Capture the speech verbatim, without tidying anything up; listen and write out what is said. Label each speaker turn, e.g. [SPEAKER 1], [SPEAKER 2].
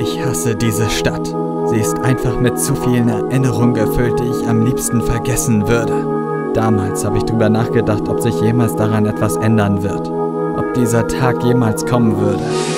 [SPEAKER 1] Ich hasse diese Stadt. Sie ist einfach mit zu vielen Erinnerungen gefüllt, die ich am liebsten vergessen würde. Damals habe ich drüber nachgedacht, ob sich jemals daran etwas ändern wird. Ob dieser Tag jemals kommen würde.